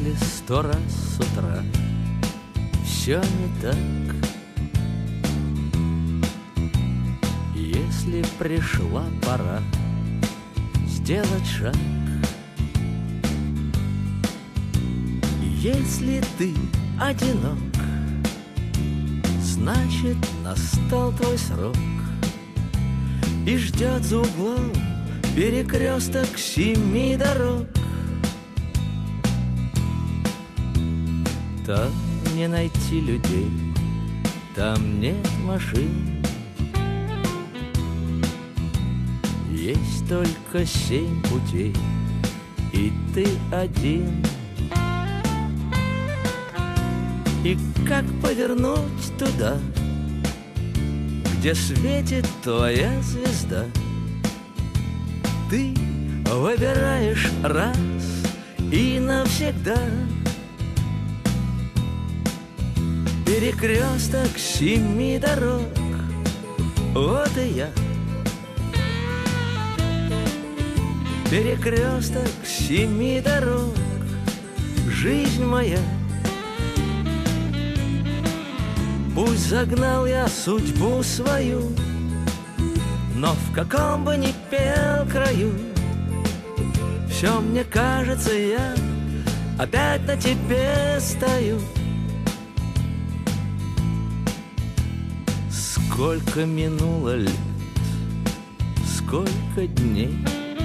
Если 100 раз с утра все не так, если пришла пора сделать шаг, если ты одинок, значит настал твой срок, и ждет за углом перекресток 7 дорог. Там не найти людей, там нет машин, есть только 7 путей, и ты один. И как повернуть туда, где светит твоя звезда? Ты выбираешь раз и навсегда. Перекресток 7 дорог, вот и я. Перекресток 7 дорог, жизнь моя. Пусть загнал я судьбу свою, но в каком бы ни пел краю, все мне кажется, я опять на тебе стою. Сколько минуло лет, сколько дней,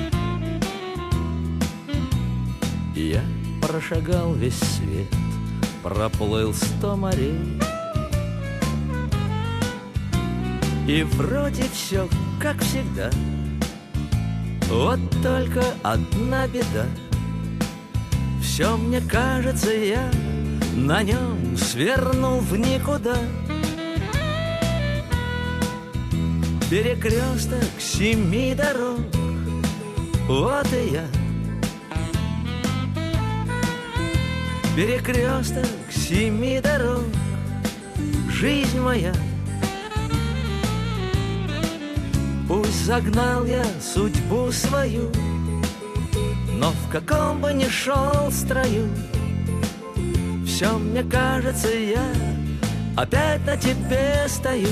я прошагал весь свет, проплыл 100 морей. И вроде все как всегда, вот только одна беда. Все мне кажется, я на нем свернул в никуда. Перекресток 7 дорог, вот и я. Перекресток 7 дорог, жизнь моя. Пусть загнал я судьбу свою, но в каком бы ни шел строю, все мне кажется, я опять на тебе стою.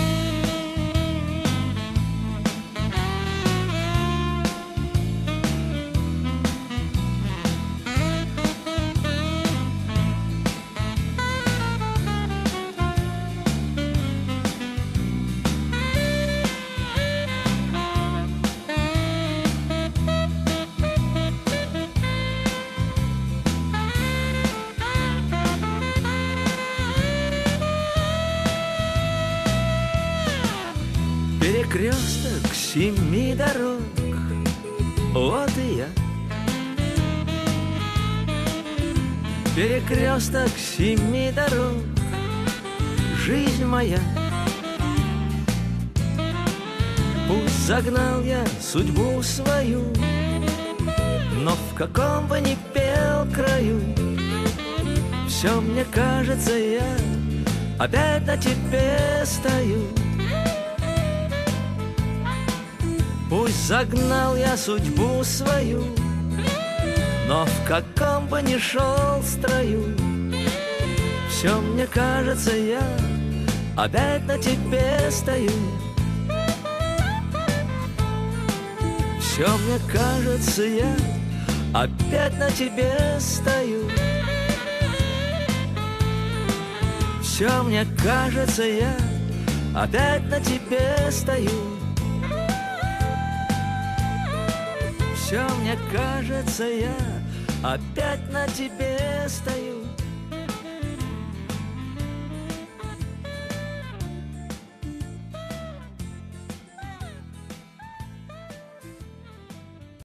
Перекресток 7 дорог, вот и я. Перекресток 7 дорог, жизнь моя. Пусть загнал я судьбу свою, но в каком бы ни пел краю, все мне кажется, я опять на тебе стою. Пусть загнал я судьбу свою, но в каком бы ни шел строю, все мне кажется, я опять на тебе стою. Все мне кажется, я опять на тебе стою. Все мне кажется, я опять на тебе стою. Все мне кажется, я опять на тебе стою.